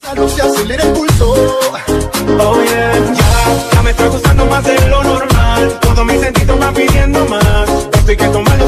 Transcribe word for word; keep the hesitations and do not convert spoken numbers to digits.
luz se acelera el pulso. Oh yeah, ya, ya me está gustando más de lo normal. Todos mis sentidos van pidiendo más. Esto hay que tomar